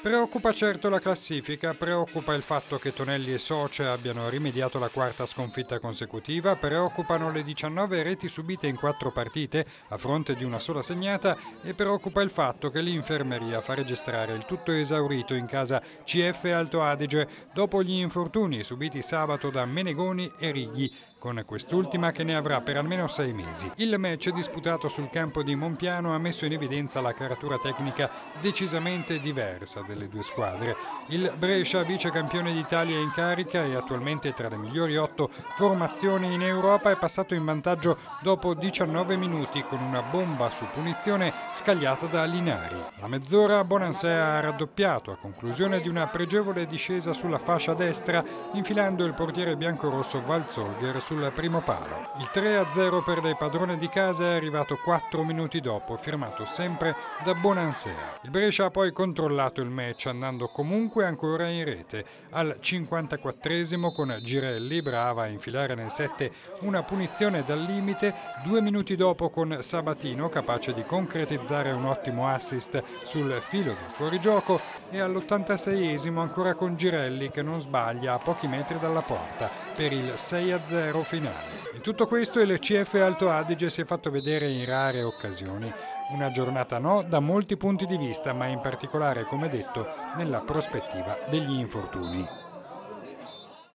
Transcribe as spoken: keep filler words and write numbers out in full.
Preoccupa certo la classifica, preoccupa il fatto che Tonelli e Soce abbiano rimediato la quarta sconfitta consecutiva, preoccupano le diciannove reti subite in quattro partite a fronte di una sola segnata e preoccupa il fatto che l'infermeria fa registrare il tutto esaurito in casa C F Alto Adige dopo gli infortuni subiti sabato da Menegoni e Righi, con quest'ultima che ne avrà per almeno sei mesi. Il match disputato sul campo di Monpiano ha messo in evidenza la caratura tecnica decisamente diversa delle due squadre. Il Brescia, vice campione d'Italia in carica e attualmente tra le migliori otto formazioni in Europa, è passato in vantaggio dopo diciannove minuti con una bomba su punizione scagliata da Linari. A mezz'ora Bonansea ha raddoppiato a conclusione di una pregevole discesa sulla fascia destra, infilando il portiere biancorosso Walzolger sul primo palo. Il tre a zero per le padrone di casa è arrivato quattro minuti dopo, firmato sempre da Bonansea. Il Brescia ha poi controllato il match andando comunque ancora in rete. Al cinquantaquattresimo con Girelli brava a infilare nel sette una punizione dal limite, due minuti dopo con Sabatino capace di concretizzare un ottimo assist sul filo del fuorigioco e all'ottantaseiesimo ancora con Girelli che non sbaglia a pochi metri dalla porta per il sei a zero finale. In tutto questo il C F Alto Adige si è fatto vedere in rare occasioni. Una giornata no da molti punti di vista, ma in particolare, come detto, nella prospettiva degli infortuni.